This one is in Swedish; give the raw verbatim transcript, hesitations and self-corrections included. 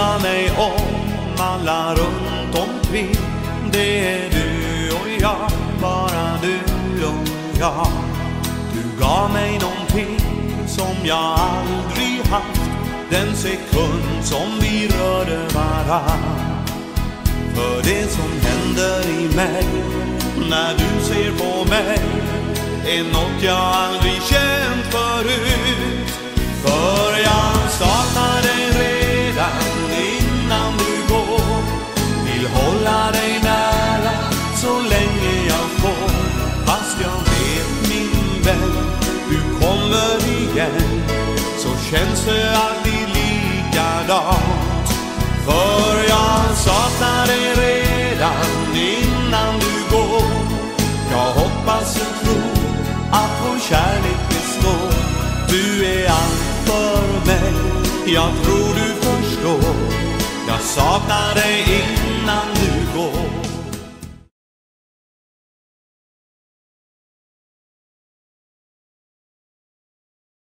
jag mig om alla runt omkring. Det är du och jag, bara du och jag. Du gav mig någonting som jag aldrig haft den sekund som vi rörde varann. För det som händer i mig när du ser på mig är något jag aldrig känt förut. För jag saknar dig redan innan du går. Vill hålla dig nära så länge jag får. Fast jag vet min vän, du kommer igen, så känns det alltid likadant. För jag saknar dig redan innan du går. Jag hoppas och tror att vår kärlek består. Du är allt för mig, jag tror du förstår. Jag saknar dig inte.